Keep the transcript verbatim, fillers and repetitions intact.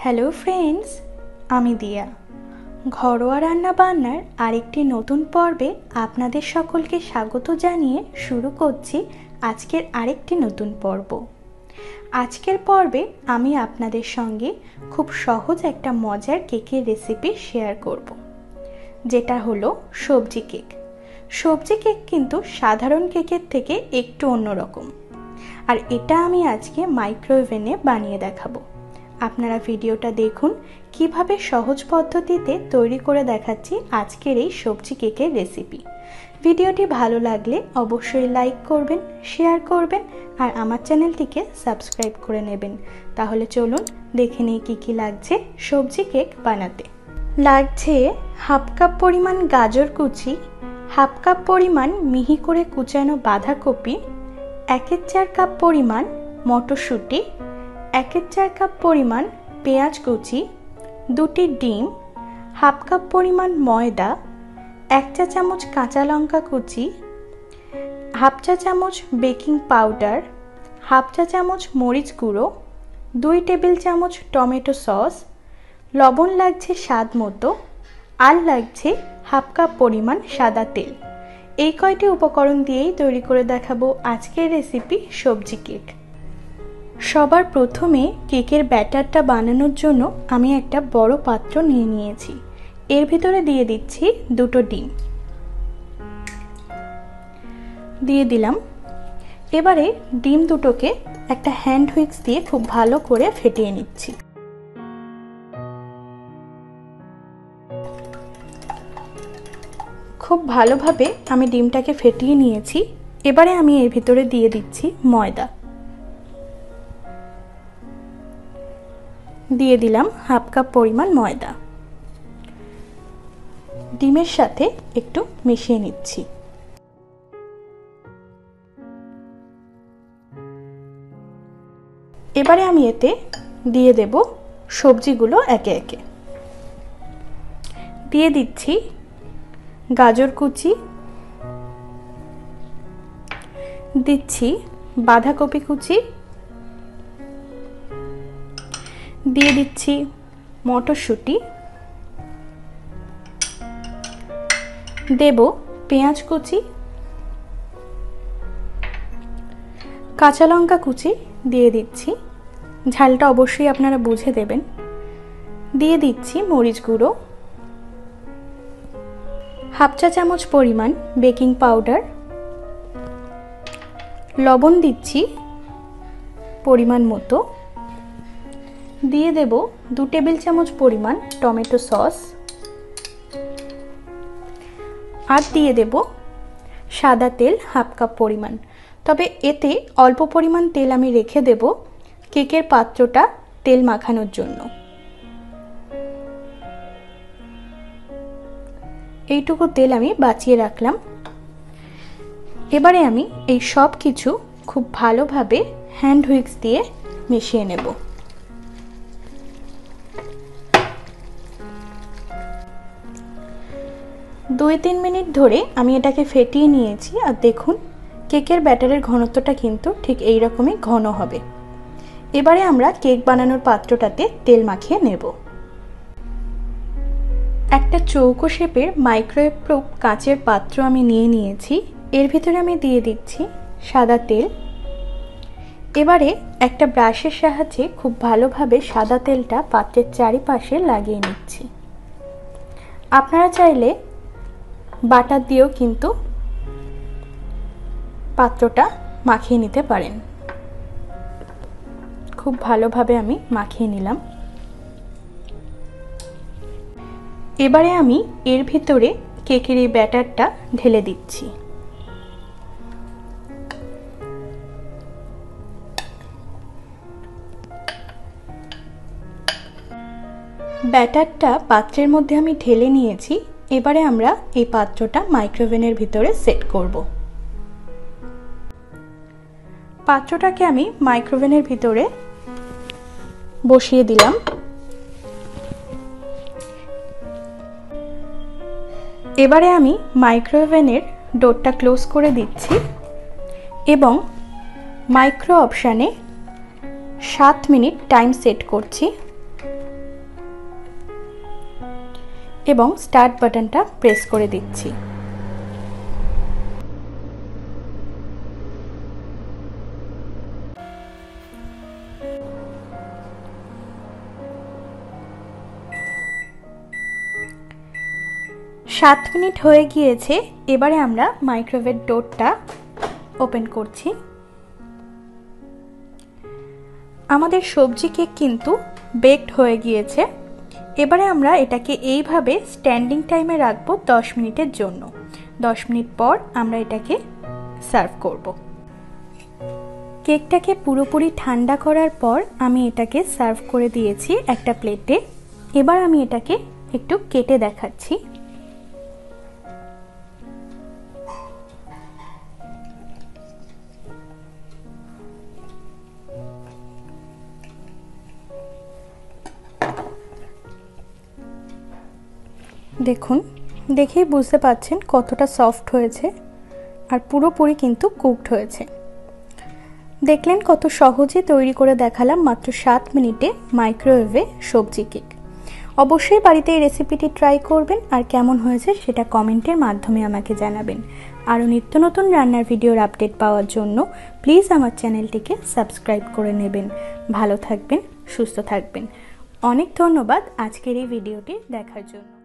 Hello friends, আমি দিয়া। ঘরোয়া রান্না বান্নার আরেকটি নতুন পর্বে আপনাদের সকলকে স্বাগত জানিয়ে শুরু করছি আজকের আরেকটি নতুন পর্ব। আজকের পর্বে আমি আপনাদের সঙ্গে খুব সহজ একটা মজার কেকের রেসিপি শেয়ার করব, যেটা হলো সবজি কেক। সবজি কেক কিন্তু সাধারণ কেকের থেকে একটু অন্যরকম, আর এটা আমি আজকে মাইক্রোওভেনে বানিয়ে দেখাবো। আপনারা ভিডিওটা দেখুন কিভাবে সহজ পদ্ধতিতে তৈরি করে দেখাচ্ছি আজকের এই সবজি কেকের রেসিপি। ভিডিওটি ভালো লাগলে অবশ্যই লাইক করবেন, শেয়ার করবেন আর আমার চ্যানেলটিকে সাবস্ক্রাইব করে নেবেন। তাহলে চলুন দেখে নিই কী কী লাগছে সবজি কেক বানাতে। লাগছে হাফ কাপ পরিমাণ গাজর কুচি, হাফ কাপ পরিমাণ মিহি করে কুচানো বাঁধাকপি, একের চার কাপ পরিমাণ মটরশুঁটি, একের চার কাপ পরিমাণ পেঁয়াজ কুচি, দুটি ডিম, হাফ কাপ পরিমাণ ময়দা, এক চা চামচ কাঁচা লঙ্কা কুচি, হাফ চা চামচ বেকিং পাউডার, হাফ চা চামচ মরিচ গুঁড়ো, দুই টেবিল চামচ টমেটো সস, লবণ লাগছে স্বাদ মতো, আর লাগছে হাফ কাপ পরিমাণ সাদা তেল। এই কয়টি উপকরণ দিয়েই তৈরি করে দেখাবো আজকের রেসিপি সবজি কেক। সবার প্রথমে কেকের ব্যাটারটা বানানোর জন্য আমি একটা বড় পাত্র নিয়ে নিয়েছি। এর ভিতরে দিয়ে দিচ্ছি দুটো ডিম, দিয়ে দিলাম। এবারে ডিম দুটোকে একটা হ্যান্ড হুইক্স দিয়ে খুব ভালো করে ফেটিয়ে নিচ্ছি। খুব ভালোভাবে আমি ডিমটাকে ফেটিয়ে নিয়েছি। এবারে আমি এর ভিতরে দিয়ে দিচ্ছি ময়দা, দিয়ে দিলাম হাফ কাপ পরিমাণ ময়দা। ডিমের সাথে একটু মিশিয়ে নিচ্ছি। এবারে আমি এতে দিয়ে দেব সবজিগুলো একে একে। দিয়ে দিচ্ছি গাজর কুচি, দিচ্ছি বাঁধাকপি কুচি, দিয়ে দিচ্ছি মটরশুঁটি, দেব পেঁয়াজ কুচি, কাঁচা লঙ্কা কুচি দিয়ে দিচ্ছি। ঝালটা অবশ্যই আপনারা বুঝে দেবেন। দিয়ে দিচ্ছি মরিচ গুঁড়ো, হাফ চা চামচ পরিমাণ বেকিং পাউডার, লবণ দিচ্ছি পরিমাণ মতো, দিয়ে দেব দু টেবিল চামচ পরিমাণ টমেটো সস, আর দিয়ে দেব সাদা তেল হাফ কাপ পরিমাণ। তবে এতে অল্প পরিমাণ তেল আমি রেখে দেব কেকের পাত্রটা তেল মাখানোর জন্য। এইটুকু তেল আমি বাঁচিয়ে রাখলাম। এবারে আমি এই সব কিছু খুব ভালোভাবে হ্যান্ড হুইক্স দিয়ে মিশিয়ে নেব। দুই তিন মিনিট ধরে আমি এটাকে ফেটিয়ে নিয়েছি, আর দেখুন কেকের ব্যাটারের ঘনত্বটা কিন্তু ঠিক এই রকমই ঘন হবে। এবারে আমরা কেক বানানোর পাত্রটাতে তেল মাখিয়ে নেব। একটা চৌকো শেপের মাইক্রোওয়েভ প্রুফ কাঁচের পাত্র আমি নিয়ে নিয়েছি। এর ভিতরে আমি দিয়ে দিচ্ছি সাদা তেল। এবারে একটা ব্রাশের সাহায্যে খুব ভালোভাবে সাদা তেলটা পাত্রের চারিপাশে লাগিয়ে নিচ্ছি। আপনারা চাইলে বাটার দিয়েও কিন্তু পাত্রটা মাখিয়ে নিতে পারেন। খুব ভালোভাবে আমি মাখিয়ে নিলাম। এবারে আমি এর ভিতরে কেকের এই ব্যাটারটা ঢেলে দিচ্ছি। ব্যাটারটা পাত্রের মধ্যে আমি ঢেলে নিয়েছি। এবারে আমরা এই পাত্রটা মাইক্রোওভেনের ভিতরে সেট করব। পাত্রটাকে আমি মাইক্রোওভেনের ভিতরে বসিয়ে দিলাম। এবারে আমি মাইক্রোওভেনের ডোরটা ক্লোজ করে দিচ্ছি এবং মাইক্রো অপশানে সাত মিনিট টাইম সেট করছি। এবং স্টার্ট বাটনটা প্রেস করে দিচ্ছি। সাত মিনিট হয়ে গিয়েছে। এবারে আমরা মাইক্রোওয়েভ ডোরটা ওপেন করছি। আমাদের সবজি কেক কিন্তু বেকড হয়ে গিয়েছে। এবারে আমরা এটাকে এইভাবে স্ট্যান্ডিং টাইমে রাখবো দশ মিনিটের জন্য। দশ মিনিট পর আমরা এটাকে সার্ভ করব। কেকটাকে পুরোপুরি ঠান্ডা করার পর আমি এটাকে সার্ভ করে দিয়েছি একটা প্লেটে। এবার আমি এটাকে একটু কেটে দেখাচ্ছি। দেখুন, দেখেই বুঝতে পারছেন কতটা সফট হয়েছে আর পুরোপুরি কিন্তু কুকড হয়েছে। দেখলেন কত সহজে তৈরি করে দেখালাম মাত্র সাত মিনিটে মাইক্রোওয়েভে সবজি কেক। অবশ্যই বাড়িতে এই রেসিপিটি ট্রাই করবেন আর কেমন হয়েছে সেটা কমেন্টের মাধ্যমে আমাকে জানাবেন। আরও নিত্য নতুন রান্নার ভিডিওর আপডেট পাওয়ার জন্য প্লিজ আমার চ্যানেলটিকে সাবস্ক্রাইব করে নেবেন। ভালো থাকবেন, সুস্থ থাকবেন। অনেক ধন্যবাদ আজকের এই ভিডিওটি দেখার জন্য।